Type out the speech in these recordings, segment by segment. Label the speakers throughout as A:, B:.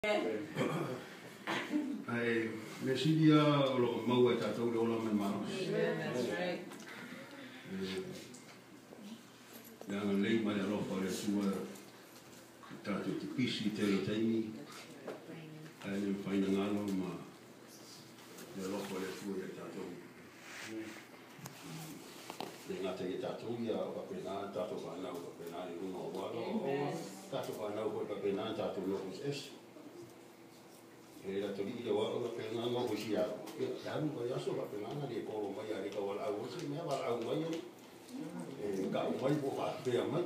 A: Ai, mesidia o lo mau e tātou le ola me maro.
B: That's right.
A: Ngā lei mai alofa le sua tātou te pisi te lo taimi. Ai le whaina ngalo ma le alofa le sua e tātou. Le ngata i tātou ia o ka pena tātou whanau ka pena i runga o walo. Tātou whanau ko ka pena tātou lopus esu. Era toli i wao ka pena ngo ko sia. Ya no ko yaso ka pena na le ko mai ari ka wala o se me wala o mai. Ka o mai po pa pe mai.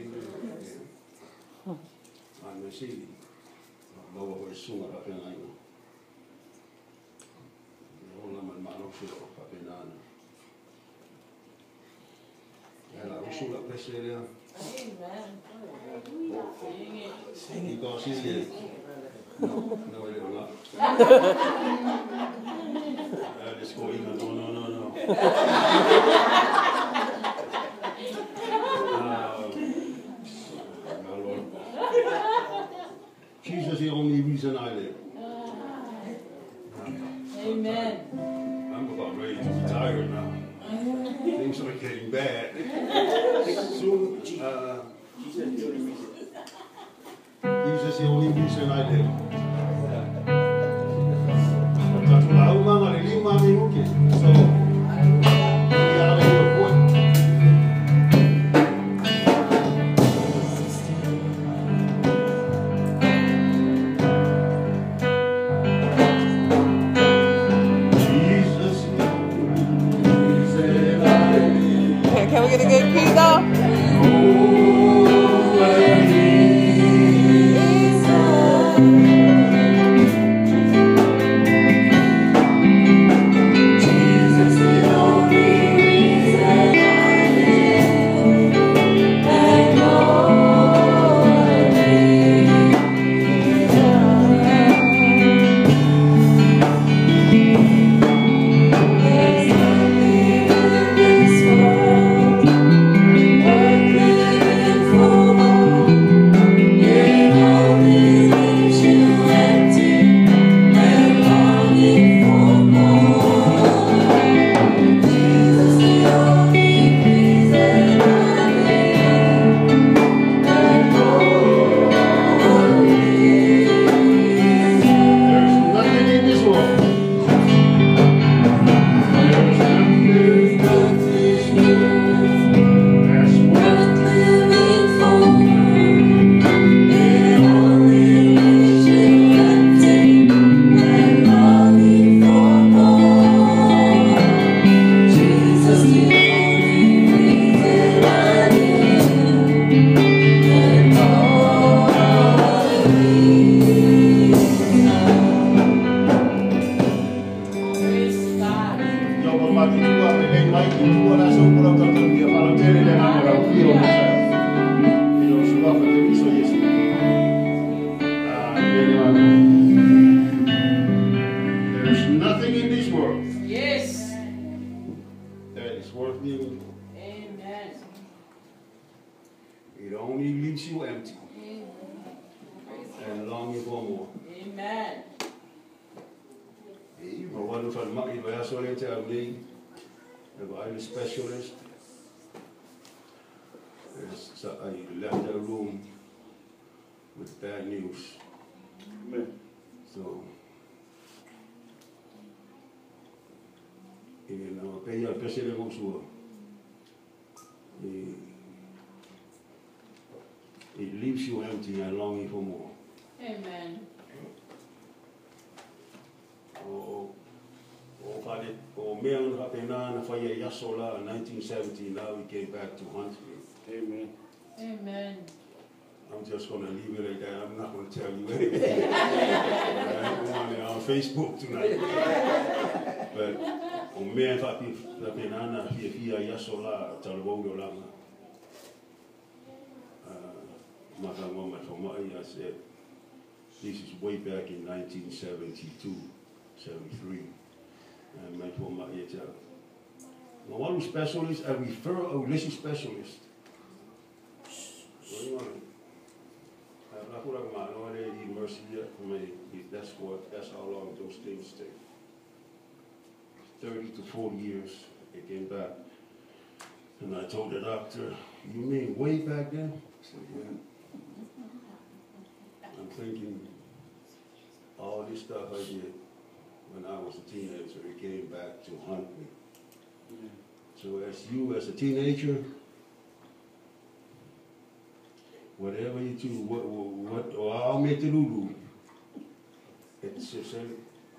A: Ano si. Mo ko sunga ka pena ai. Ona man mano fu ka pena. Ela o sunga pesele.
B: Amen. Sing it.
A: God is here. No, it will not. Just go in. No. My Lord. Jesus is the only reason I live.
B: Amen.
A: I'm about ready to retire now. Things are getting bad. Soon, Jesus is the only reason I live.
C: Can we get a good key though? There's nothing in this world.
B: Yes.
A: That is worth living for.
B: Amen.
A: It only leaves you empty and longing for more.
B: Amen.
A: Maar wat we van maken, wij zo in te alleen, we een specialist. So I left the room with bad news. So, kaya pesele ko suwa. It leaves you empty and longing for more.
B: Amen.
A: Meron hapena na faya yasola in 1970. Now we came back to hunt.
D: Amen.
B: Amen.
A: I'm just going to leave it like that. I'm not going to tell you anything. I'm on Facebook tonight. But on me and hapena na fia yasola talwogo lama. Maka mama tomai, I said, this is way back in 1972, 73. And my former HR. One specialist, I refer a relationship specialist. What do you want? mercy yet for me. That's how long those things take. 30 to 40 years, it came back. And I told the doctor, you mean way back then? I said, yeah. I'm thinking all this stuff I did when I was a teenager, it came back to haunt me. So as a teenager, whatever you do, what or I'll make the lulu. It's just it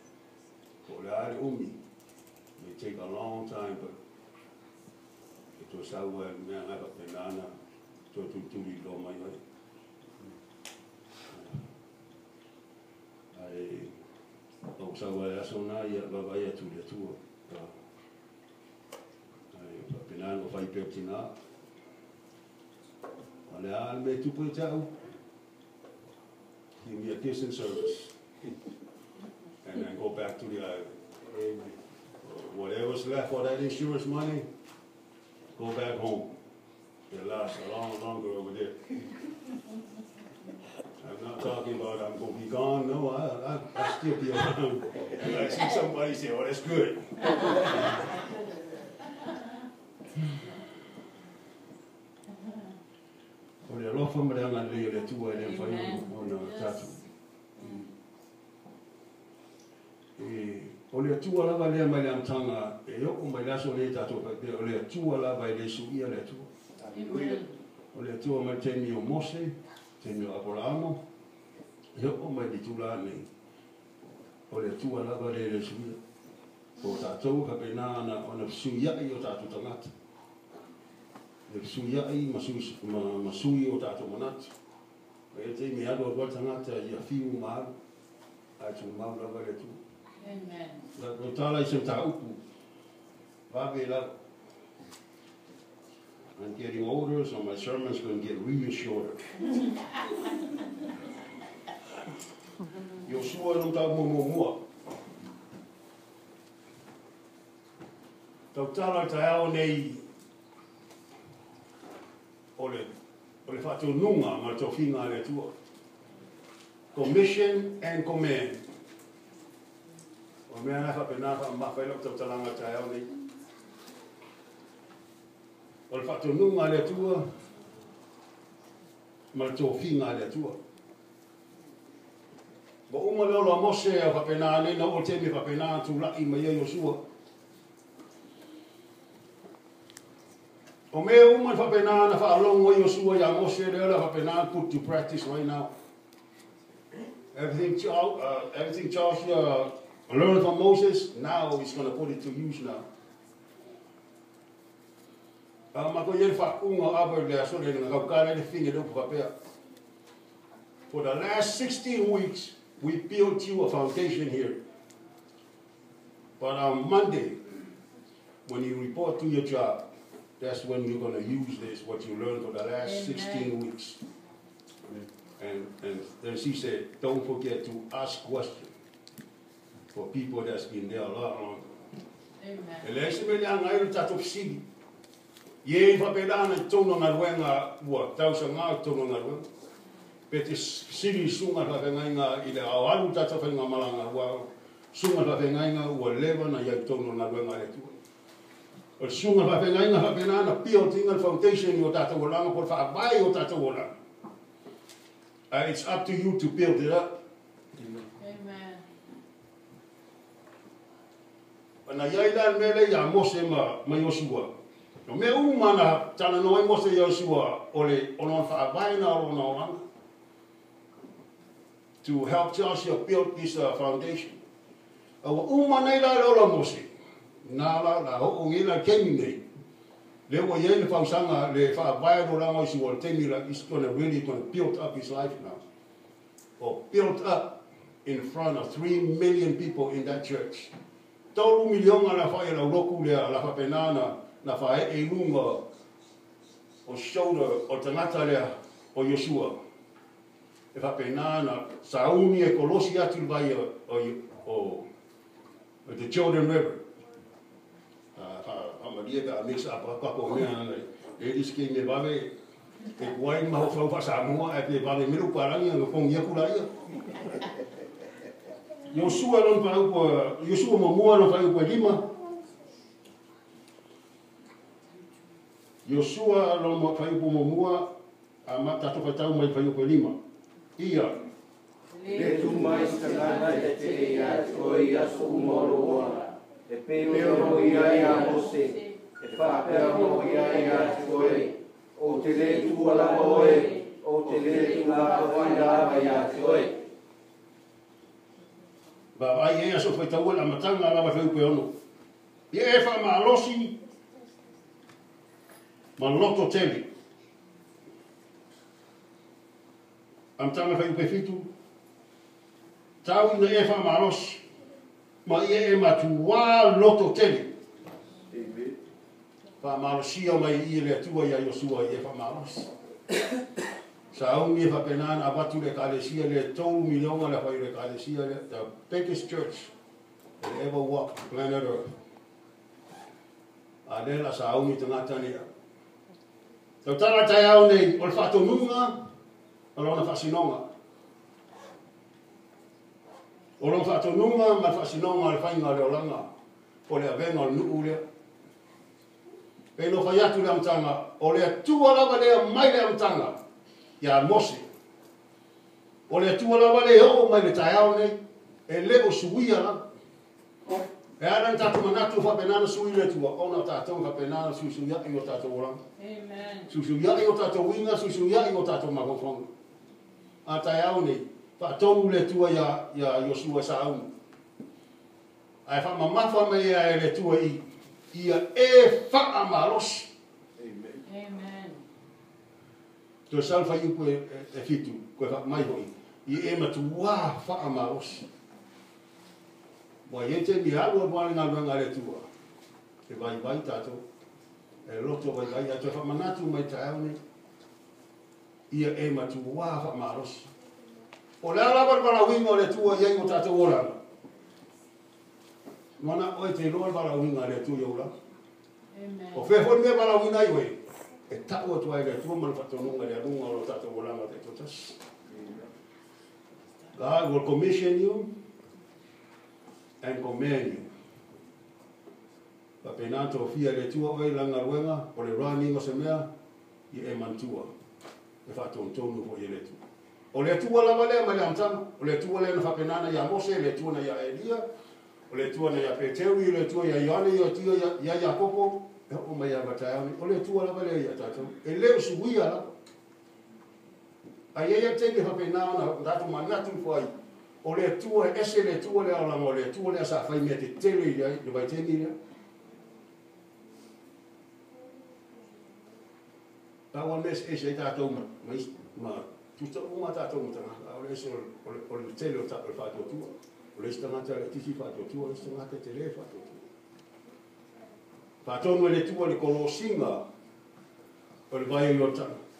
A: may take a long time, but it was how well man I got the nana to the law my way. I was aware so now yeah baba ya to the tour. I penano fai pertina. I'll make 2.0. Give me a kiss and service. And then go back to the island. Whatever's left for that insurance money, go back home. It lasts a lot longer over there. I'm not talking about I'm going to be gone. No, I'll still be around. And I see somebody say, oh, that's good. O le alofa ma le anga leo le tua e le whai o na tatu. O le tua lava lea mai le amtanga e oko mai laso le tatu o le tua lava e le suia le tua. O le tua mai temi o Mose, temi o Abrahamo, e oko mai le tula nei. O le tua lava le suia. O tatou ka pena o na suia i o tatu tangata. Le suia ai masui o tato manatu. E te me alo o tangata ia fiu maru. Ai tu mau lava le tu.
B: Amen.
A: La tala I sem ta upu. Vabe la. I'm getting older, so my sermon's going to get really shorter. Yosua no tau mua. Tau tala ta ao nei o le whātou nunga ma tō whinga le tua. Commission and command. O mea na whapena mawhailok tau talanga tai au nei. O le whātou nunga le tua ma tō whinga le tua. Ba uma leo la Mose a whapena ne na o te me whapena tu lai ma ia Yosua. O mea uma whapena na whaalongo I Yosua ya Mose leo la whapena put to practice right now. Everything Joshua learned from Moses, now he's going to put it to use now. Mako yen whakunga aber lea so le nga kaukare le whinge lupu whapea. For the last 16 weeks, we built you a foundation here. But on Monday, when you report to your job, that's when you're going to use this, what you learned for the last 16 weeks. And then she said, don't forget to ask questions for people that's been there a lot longer. And let's say, I'm going to see. Ye whapelana I tono ngā ruenga ua, tausa ngā tono ngā ruenga. Pete siri sunga whawhengainga I le au alu tata whenga malanga ua, sunga whawhengainga ua lewa na iai tono ngā ruenga le tua. O sunga whawhengainga whapenana pio tinga foundation I o tata walanga, por whaavai o tata walanga. It's up to you to build it up.
B: Amen.
A: Ana iai lan mele ya Mose ma Yosua. No me umana tana no Mose Yosua ole onon whaavai na o na oranga. To help Joshua build this foundation. Awa umana ila lola Mose. Nala la ho ngila kemi nei. Le wa ye le fausanga le whaavai no langa Yosua temi la is going to build up his life now. Or built up in front of 3 million people in that church. Tolu milionga na whae la roku lea la whapenana na whae e lunga o shoulder o tangata lea o Yosua. E whapenana sauni e kolosi atu vai o the Jordan River. Hamaria ka mix up a kapo mea e diski me bawe E kuai maho whau Samoa e pe vale miru parangi anga kongi akula ia. Yosua lon whau po, Yosua mamua lon whau po 5. Yosua lon whau po mamua a mata toka tau mai whau po 5. Ia.
D: Le tu mai tangana e te ia toi a su moroa. E peo ia ia mose. E whapea ia toi. O te le tu ala oe. O te le tu la whainga ia toi.
A: Ba ai e aso whai tau ala matanga ala whau po ono. Ia e wha maalosi ma loto tele. Am tanga whai pe fitu. Tau ina e wha maalosi. Ma ia e matua loto tele. Wha maalosia mai i le atua ia Yosua i e wha maalosi. Sa aungi e wha penana abatu le kalesia le tau milionga le whai le kalesia le the biggest church that ever walked planet Earth. A lela sa aungi tangata nia. Tau tara tai au nei, o le whatonunga, o lona whasinonga. O lona whatonunga, ma whasinonga le whainga le olanga, o le avenga o le nuu lea. E no whai atu le amtanga, o le atua lava lea mai le amtanga, ia Mose. O le atua lava lea o mai le tai au nei, e leo suia la. E aran tatu manatu whapenana sui le tua, ona tātou whapenana susuia i o tātou orang.
B: Amen.
A: Susuia i o tātou winga, susuia i o tātou makongonga. A tai au nei, whaatonu le tua ia Yosua sa au. Ai whamamafa me ia e le tua i, ia e whaamalos.
B: Amen.
A: Tō salwha i koe e fitu, koe whaamai hoi. I e matua whaamalos. Wa ye te mi alu wale ngā luenga le tua. E vai tātou. E loto vai a te whamanatu mai te au nei. Ia e matu wā whamaros. O le alabar wala winga o le tua iei o tātou oranga. Mana oi te loa wala winga le tua iau la.
B: Amen.
A: O whewhon me wala winga i wei. E tau atu ai le tua mana whatonunga le arunga o tātou oranga te totas. God will commission you and command you. Pa penato fia le tua oi langa ruenga, o le running o se mea, i e mantua. E whaton tonu po i le tua. O le tua lava lea mai le amtanga, o le tua lea na whapenana ia Mose, le tua na ia Elia, o le tua na ia Petewi, le tua ia Ioane, ia tia ia Jacopo, e o mai ia Mataiani, o le tua lava lea ia tātou. E leo suia la. A ia tenge whapenana, datu manatu po ai, o le tua ese le tua le alanga, o le tua le sa whai mea te tele i ai, le vai teni rea. Tawa mes ese e tātou ma tuta uma tātou matanga, o le ese o le tele o whātua tua, o le ese tangata le tisi whātua tua, o le ese tangata te le whātua tua. Whātonu e le tua le kolosinga, o le vai o tanga.